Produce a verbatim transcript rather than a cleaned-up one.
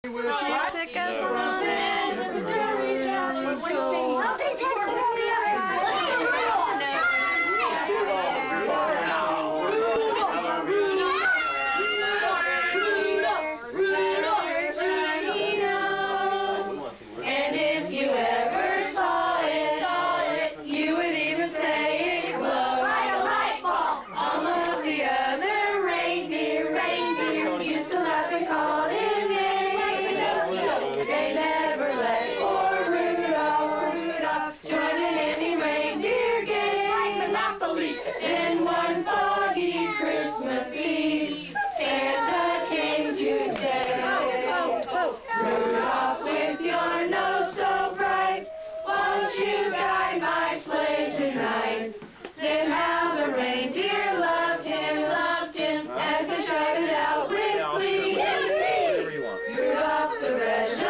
In one foggy Christmas Eve, Santa came to say, Rudolph, with your nose so bright, won't you guide my sleigh tonight? Then how the reindeer loved him, loved him, as they shouted out with glee, Rudolph the red